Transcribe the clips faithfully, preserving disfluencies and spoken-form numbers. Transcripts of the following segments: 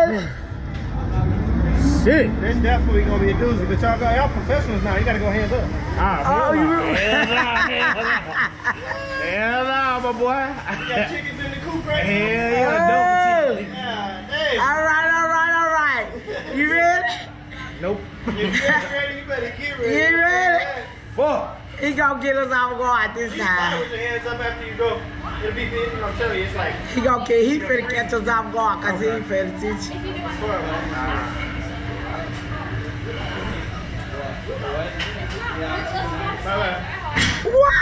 Shit. That's definitely gonna be a doozy, but y'all got y'all professionals now. You gotta go hands up. Ah, oh, hell you no. really? Hell no, hell no. Hell no, my boy. You got chickens in the coop right now? Hell yeah, hey. double chicken. Yeah, hey. All right, all right, all right. You ready? Nope. If you ain't ready, you better get ready. You ready? Fuck. He gonna get us off guard this You start time. with your hands up after you go. It'll be good. I'm telling you, it's like. He gonna get, he finna catch us off guard cause he ain't paying attention. It's fun, man. Bye-bye. Wow!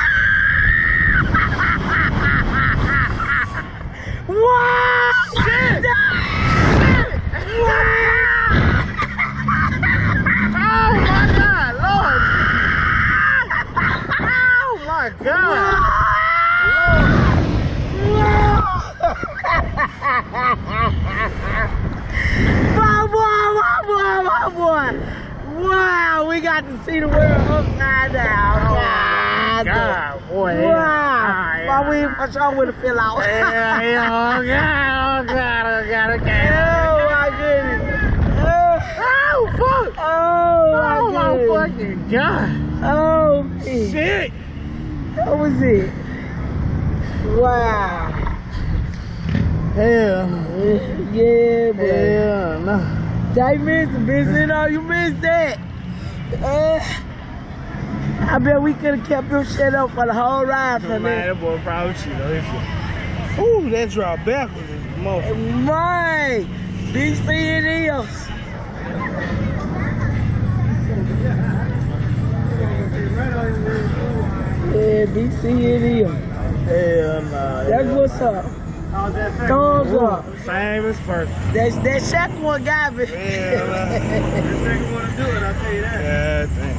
Wow! Shit! Wow! Oh my God, Lord! Oh my God! My boy, my boy, my boy! Wow, we got to see the world upside down. Oh God, God, boy! wow! Yeah. My wing for sure would have fell out. Yeah, yeah, oh God, oh God, oh God, oh God! Oh my goodness! Oh fuck! Oh, my Oh my goodness! fucking God! Oh, shit! Shit! That was it. Wow. Hell, Yeah, boy. hell no. Jay missed it, bitch. You know, you missed that. Uh, I bet we could have kept your shit up for the whole ride from Man, there. that boy probably should have. Ooh, that drop backwards is motherfucker. Right. B C it is. Yeah, B C it is. Hell nah. That's what's up. How's that second Thumbs one? up. Same as first. That, that second one got me. Hell nah. The second one to do it, I'll tell you that. Yeah, damn.